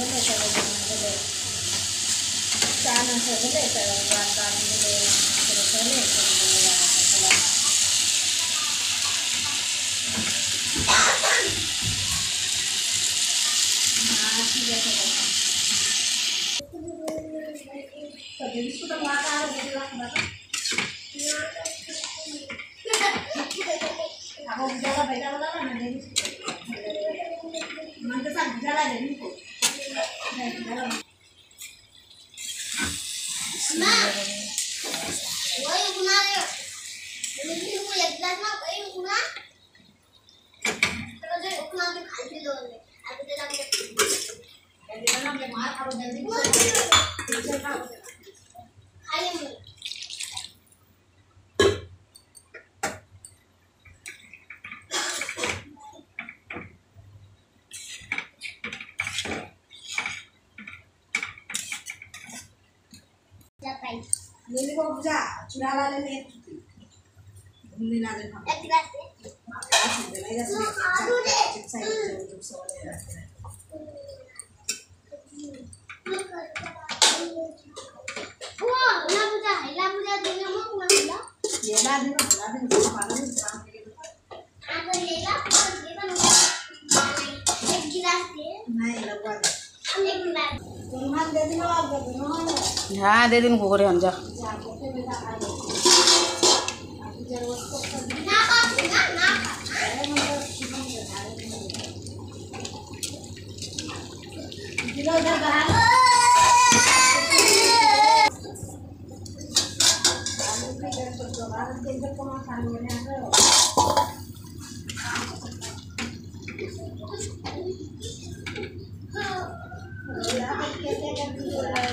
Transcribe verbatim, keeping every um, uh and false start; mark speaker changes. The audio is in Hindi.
Speaker 1: बोले चलो बोले चाना से बोले चलो बात बात बोले चलो चले चलो हाँ ठीक है तो जिसको तो माता है वो लाख बात अब जगह बैठा वाला ना नहीं मन के साथ जला दे इनको
Speaker 2: मां वो ये गुना रे लेकिन वो एक गिलास में कोई गुना तो जो गुना के खाई लो ने अभी तेरा के
Speaker 1: कहते ना मैं मार खाओ जल्दी से खाओ
Speaker 2: खाइए मुझे
Speaker 1: ये को बुझा चुरा वाले ने घूमने ना दे
Speaker 2: एक गिलास दे आलू दे वो ना बुझा है ला बुझा देना मत ना ला
Speaker 1: ये ला देना ला देना पानी में काम के
Speaker 2: आ तो ले ला और ये तो एक गिलास दे
Speaker 1: नहीं लगवा दे
Speaker 2: एक गिलास
Speaker 1: तुम हाथ दे देना और दे देना
Speaker 3: हाँ दे दिन गोरे हम जा
Speaker 2: ना बात ना ना
Speaker 1: किलो इधर बढ़ा लो आलू के इधर तो दोबारा से इधर को खा लो ना तो या कैसे कर